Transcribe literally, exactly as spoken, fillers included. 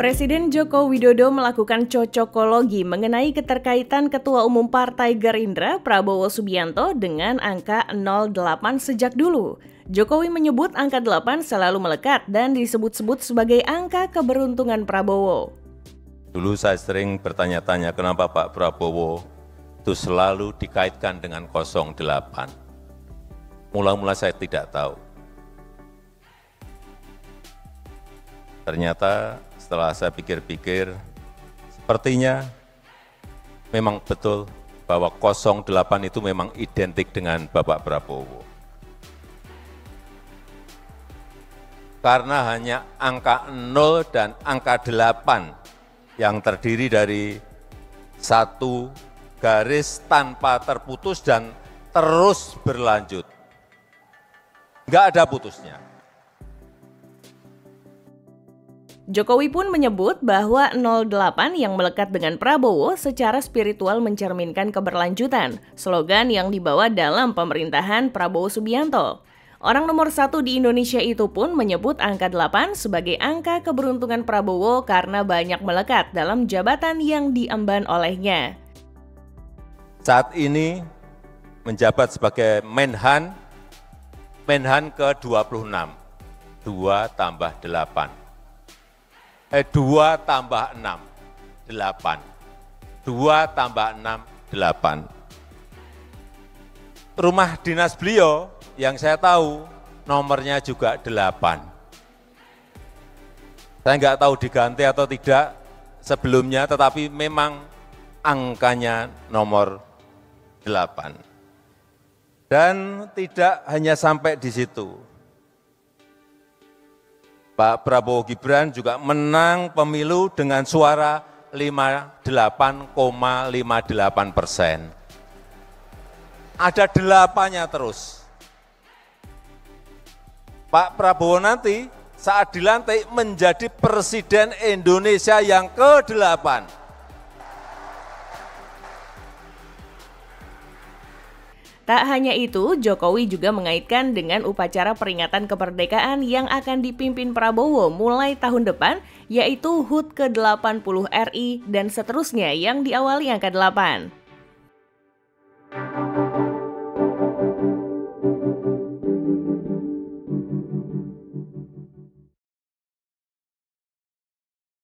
Presiden Joko Widodo melakukan cocokologi mengenai keterkaitan Ketua Umum Partai Gerindra Prabowo Subianto dengan angka nol delapan sejak dulu. Jokowi menyebut angka delapan selalu melekat dan disebut-sebut sebagai angka keberuntungan Prabowo. Dulu saya sering bertanya-tanya kenapa Pak Prabowo itu selalu dikaitkan dengan nol delapan. Mula-mula saya tidak tahu. Ternyata setelah saya pikir-pikir, sepertinya memang betul bahwa nol delapan itu memang identik dengan Bapak Prabowo. Karena hanya angka nol dan angka delapan yang terdiri dari satu garis tanpa terputus dan terus berlanjut. Nggak ada putusnya. Jokowi pun menyebut bahwa nol delapan yang melekat dengan Prabowo secara spiritual mencerminkan keberlanjutan, slogan yang dibawa dalam pemerintahan Prabowo Subianto. Orang nomor satu di Indonesia itu pun menyebut angka delapan sebagai angka keberuntungan Prabowo karena banyak melekat dalam jabatan yang diemban olehnya. Saat ini menjabat sebagai Menhan, Menhan ke dua puluh enam, dua tambah delapan. Eh, dua tambah enam, delapan. dua tambah enam, delapan. Rumah dinas beliau yang saya tahu nomornya juga delapan. Saya nggak tahu diganti atau tidak sebelumnya, tetapi memang angkanya nomor delapan. Dan tidak hanya sampai di situ. Pak Prabowo Gibran juga menang pemilu dengan suara lima puluh delapan koma lima delapan persen. Ada delapannya terus. Pak Prabowo nanti saat dilantik menjadi Presiden Indonesia yang ke delapan. Tak hanya itu, Jokowi juga mengaitkan dengan upacara peringatan kemerdekaan yang akan dipimpin Prabowo mulai tahun depan, yaitu H U T ke delapan puluh R I dan seterusnya yang diawali angka delapan.